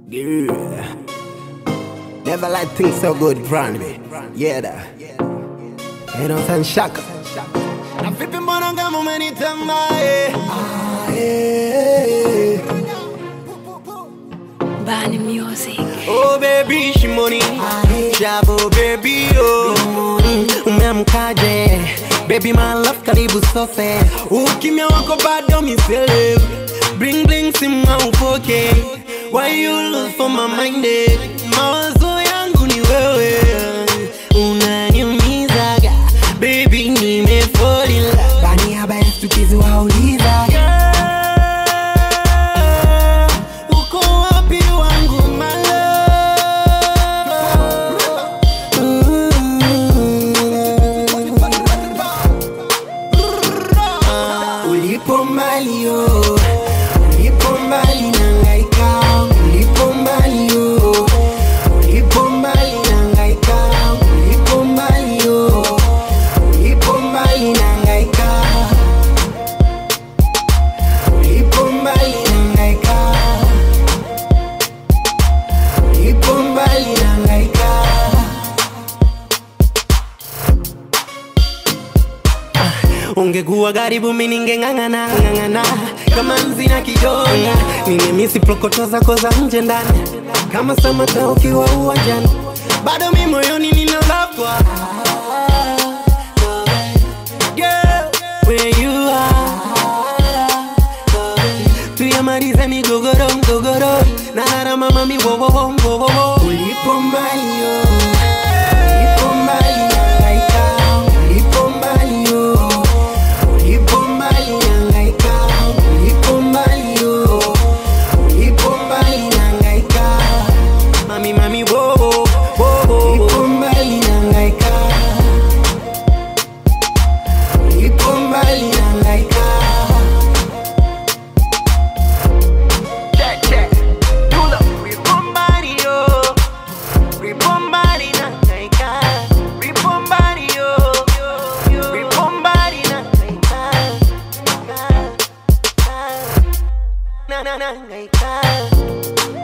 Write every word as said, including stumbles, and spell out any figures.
Yeah. Never like things so good, brand me. Yeah, da. You know, sound shaka. I'm flipping monogam many times. Ah, yeah. Bani music. Oh baby, she money. Shabo baby, oh. Umemkaje. Baby, my love karibu sofe. Ukimya wako bado miselevu. Bling bling simu upoke. Why you lose for my mind? Mawazo yangu ni wewe. Unaniumizaga. Baby, nime fall in love. Bani haba ya stukizi wauliza. Uko wapi wangu my love. Ulipo mbali yo, ulipo mbali nangaika. Ulipo mbali yo, ulipo mbali nangaika. Ulipo mbali yo, ulipo mbali nangaika. Ulipo mbali nangaika. Ulipo mbali nangaika. Ungekuwa karibu mimi ningeng'ang'ana ng'ang'ana kama nzi na kidonga. Ningemisi prokoto zako za nje ndani kama samata ukiwa uwanjani. Bado mimi moyoni nina love kwa girl, where you are. Tuyamalize migogoro mgogoro na harama mami wo wo wo wo wo. Ulipo mbali yo, ulipo mbali nangaika. Ulipo mbali yo, ulipo mbali nangaika. Ulipo mbali yo, ulipo mbali nangaika. Mami mami wo wo wo. Ulipo mbali nangaika. Ulipo mbali nangaika. Check check. Pull up. Ulipo mbali yo, ulipo mbali nangaika. Ulipo mbali yo, ulipo mbali nangaika. Na na nangaika.